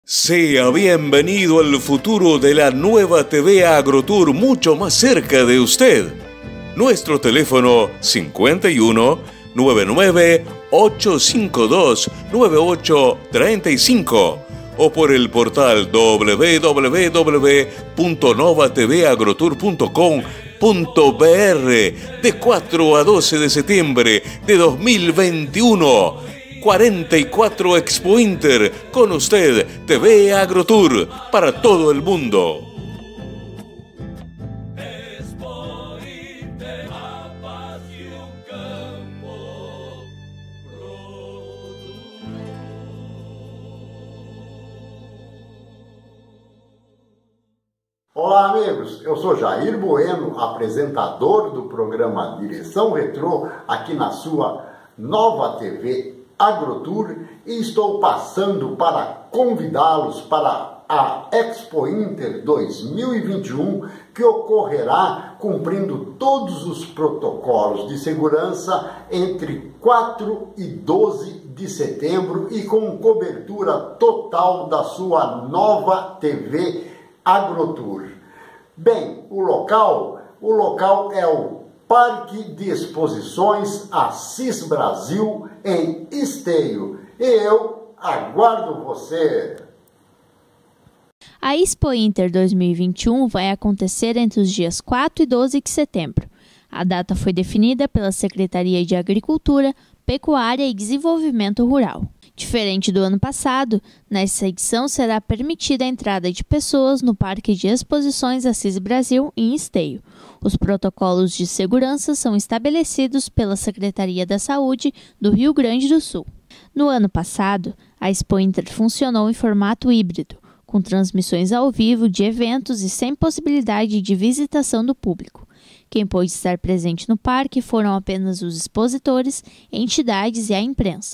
Sea bienvenido al futuro de la nueva TV Agrotour, mucho más cerca de usted. Nuestro teléfono 51 99 852 9835 o por el portal www.novatvagrotour.com.br de 4 a 12 de septiembre de 2021. 44 Expo Inter, con usted, TV Agrotour, para todo el mundo. Expo Inter, la paz y un campo productor. Olá, amigos. Eu sou Jair Bueno, apresentador do programa Direção Retrô, aqui na sua Nova TV Agrotour, e estou passando para convidá-los para a Expo Inter 2021, que ocorrerá cumprindo todos os protocolos de segurança entre 4 e 12 de setembro e com cobertura total da sua Nova TV Agrotour. Bem, o local é o Parque de Exposições Assis Brasil, em Esteio. E eu aguardo você! A Expo Inter 2021 vai acontecer entre os dias 4 e 12 de setembro. A data foi definida pela Secretaria de Agricultura, Pecuária e Desenvolvimento Rural. Diferente do ano passado, nessa edição será permitida a entrada de pessoas no Parque de Exposições Assis Brasil, em Esteio. Os protocolos de segurança são estabelecidos pela Secretaria da Saúde do Rio Grande do Sul. No ano passado, a Expo Inter funcionou em formato híbrido, com transmissões ao vivo de eventos e sem possibilidade de visitação do público. Quem pôde estar presente no parque foram apenas os expositores, entidades e a imprensa.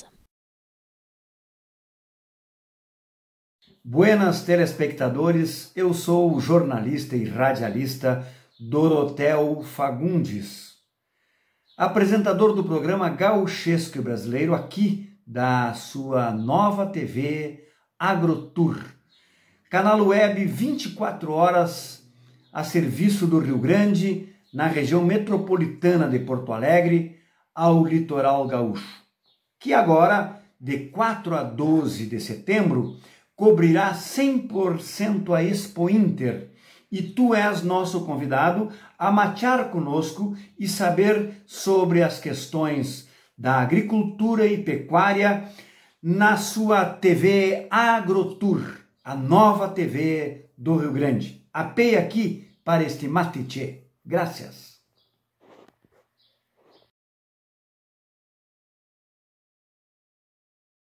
Buenas telespectadores, eu sou o jornalista e radialista Dorotheu Fagundes, apresentador do programa Gauchesco Brasileiro aqui da sua Nova TV Agrotour, canal web 24 horas a serviço do Rio Grande, na região metropolitana de Porto Alegre, ao litoral gaúcho, que agora, de 4 a 12 de setembro, cobrirá 100% a Expo Inter, e tu és nosso convidado a matear conosco e saber sobre as questões da agricultura e pecuária na sua TV Agrotour, a nova TV do Rio Grande. Apeie aqui para este matiche. Graças.